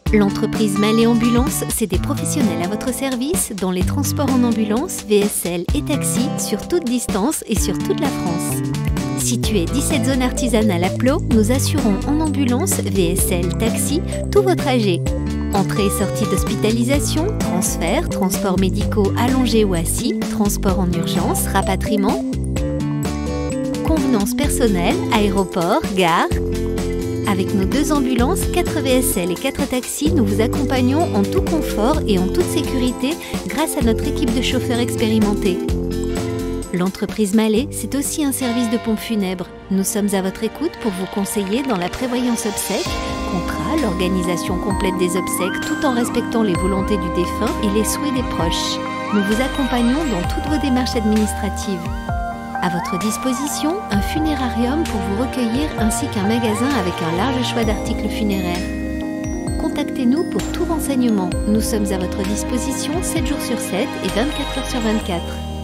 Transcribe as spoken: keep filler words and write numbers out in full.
L'entreprise Mallet Ambulance, c'est des professionnels à votre service dans les transports en ambulance, V S L et taxi sur toute distance et sur toute la France. Située dix-sept zones artisanales à Plot, nous assurons en ambulance, V S L, taxi, tout vos trajets. Entrée et sortie d'hospitalisation, transfert, transports médicaux allongés ou assis, transport en urgence, rapatriement, convenance personnelle, aéroport, gare. Avec nos deux ambulances, quatre V S L et quatre taxis, nous vous accompagnons en tout confort et en toute sécurité grâce à notre équipe de chauffeurs expérimentés. L'entreprise Mallet, c'est aussi un service de pompe funèbre. Nous sommes à votre écoute pour vous conseiller dans la prévoyance obsèques, contrat, l'organisation complète des obsèques tout en respectant les volontés du défunt et les souhaits des proches. Nous vous accompagnons dans toutes vos démarches administratives. À votre disposition, un funérarium pour vous recueillir ainsi qu'un magasin avec un large choix d'articles funéraires. Contactez-nous pour tout renseignement. Nous sommes à votre disposition sept jours sur sept et vingt-quatre heures sur vingt-quatre.